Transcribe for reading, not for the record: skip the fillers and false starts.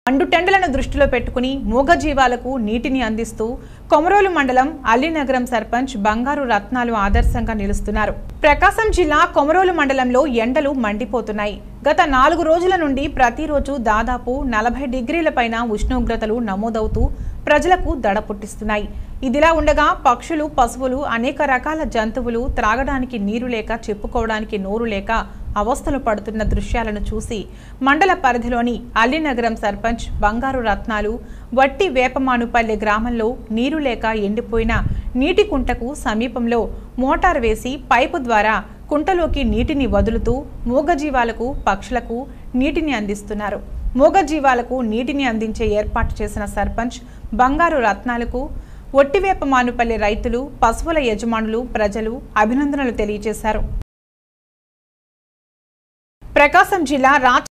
మండుటెండలను దృష్టిలో పెట్టుకుని మూగజీవాలకు నీటిని అందిస్తూ కొమరోలు మండలం అల్లినగరం సర్పంచ్ బంగారు రత్నాలు ఆదర్శంగా నిలుస్తున్నారు. ప్రకాశం జిల్లా కొమరోలు మండలంలో ఎండలు మండిపోతున్నాయి. గత 4 రోజుల నుండి ప్రతిరోజు దాదాపు 40 డిగ్రీల పైన ఉష్ణోగ్రతలు నమోదవుతూ ప్రజలకు దడ పుట్టిస్తున్నాయి. ఇదిలా ఉండగా పక్షులు, పశువులు, అనేక రకాల జంతువులు త్రాగడానికి నీరు లేక, చెప్పుకోవడానికి నోరు లేక అవస్థలు పడుతున్న దృశ్యాలను చూసి మండల పరిధిలోని అల్లినగరం సర్పంచ్ బంగారు రత్నాలు వట్టి వేపమానుపల్లె గ్రామంలో నీరు లేక ఎండిపోయిన నీటి కుంటకు సమీపంలో మోటార్ వేసి పైపు ద్వారా కుంటలోకి నీటిని వదులుతూ మూగజీవాలకు, పక్షులకు నీటిని అందిస్తున్నారు. మూగజీవాలకు నీటిని అందించే ఏర్పాటు చేసిన సర్పంచ్ బంగారు రత్నాలకు ఒట్టివేపమానుపల్లె రైతులు, పశువుల యజమానులు, ప్రజలు అభినందనలు తెలియజేశారు. ప్రకాశం జిల్లా